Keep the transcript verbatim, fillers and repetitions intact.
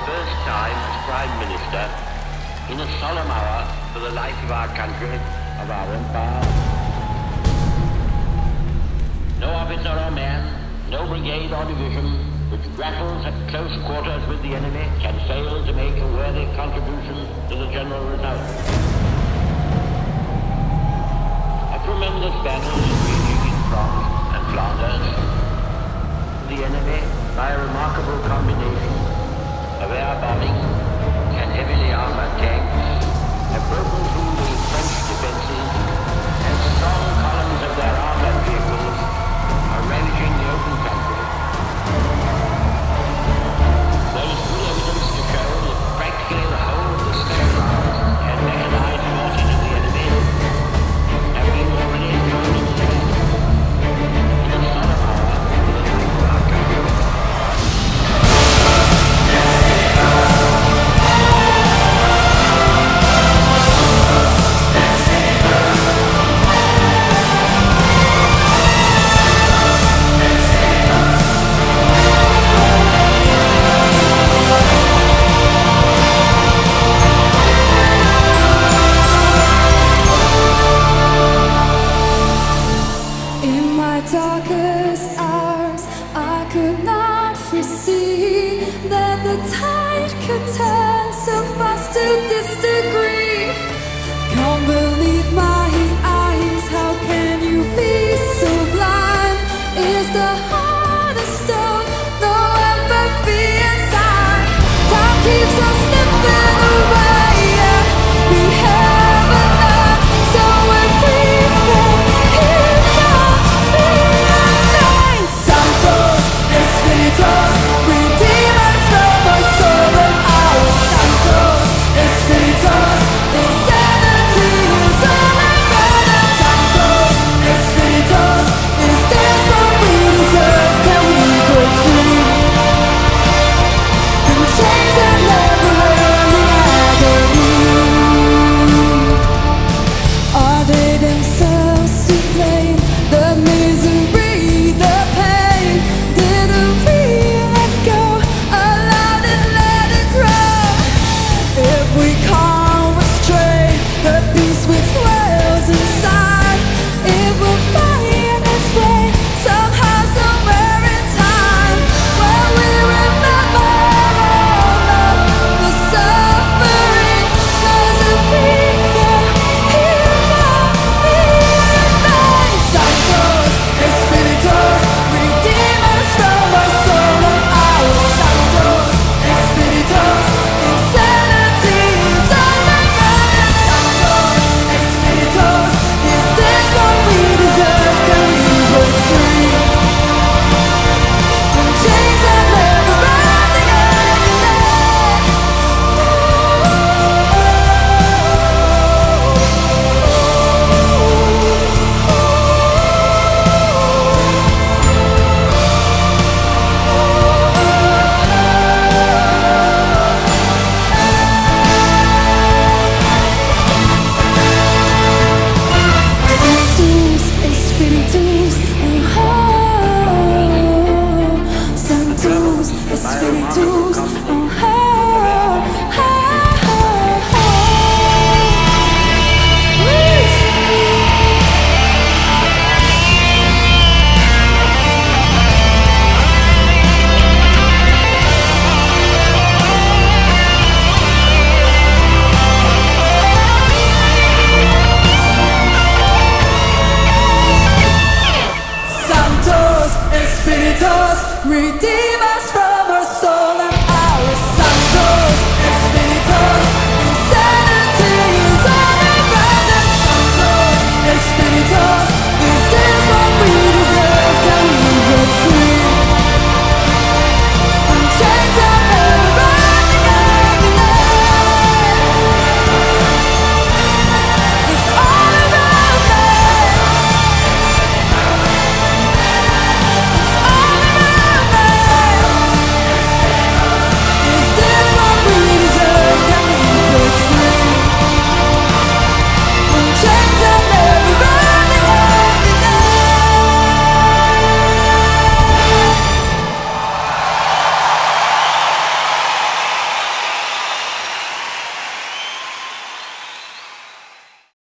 first time as Prime Minister in a solemn hour for the life of our country, of our empire. No officer or man, no brigade or division which grapples at close quarters with the enemy can fail to make a worthy contribution to the general result. A tremendous battle is raging in France and Flanders. The enemy, by a remarkable combination of air bombing and heavily armored tanks, have broken through the French defenses, and strong columns of their armored vehicles are ravaging the open country. There is good evidence to show that practically the whole of the specialized and mechanized forces of the enemy have been already joined in the in a solemn hour for the life of our country. Darkest hours, I could not foresee that the tide could turn so fast to this degree. Can't believe my eyes, how can you be so blind? Is the heart of stone, no empathy inside? Time keeps us slipping away and we have enough, so if we fall here now, Santos, Espíritus, redeem us from our soul and our Santos, Espíritus, insanity is all I got. Santos, Espíritus, is this what we deserve? Can we break free? In chains and never-ending agony. Are they themselves to blame? The misery, the pain. Didn't we let go? Allow it, let it grow. If we can't restrain the beast which dwells inside, it will find its way somehow, somewhere in time, where we remember all of the suffering. 'Cause if we fall here now, we remain. Santos, Espíritus, redeem us from our soul and our Santos, Espíritus, insanity is all I got. Santos, Espíritus, is this what we deserve? Can we break free? From chains that never ending Santos, Espíritus, oh, Santos, Espíritus, oh, oh, oh, oh. Please. Santos, Espíritus, redeem